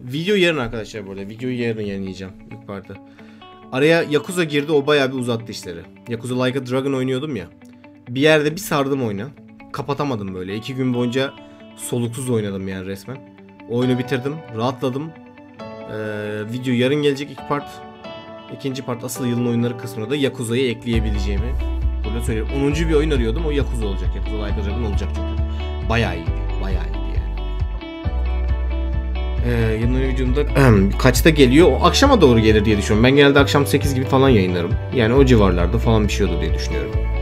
Video yarın arkadaşlar burada. Videoyu yarın yayınlayacağım ilk parti. Araya Yakuza girdi, o bayağı bir uzattı işleri. Yakuza Like a Dragon oynuyordum ya. Bir yerde bir sardım oyunu. Kapatamadım böyle. 2 gün boyunca soluksuz oynadım yani resmen. Oyunu bitirdim, rahatladım. Video yarın gelecek ilk part. İkinci part asıl yılın oyunları kısmına da Yakuza'yı ekleyebileceğimi burada söyleyeyim. 10. bir oyun arıyordum, o Yakuza olacak. Yakuza Like a Dragon olacak çünkü. Bayağı iyiydi, bayağı iyiydi yani. Yılın oyun videomda kaçta geliyor? O akşama doğru gelir diye düşünüyorum. Ben genelde akşam 8 gibi falan yayınlarım. Yani o civarlarda falan bir şey olur diye düşünüyorum.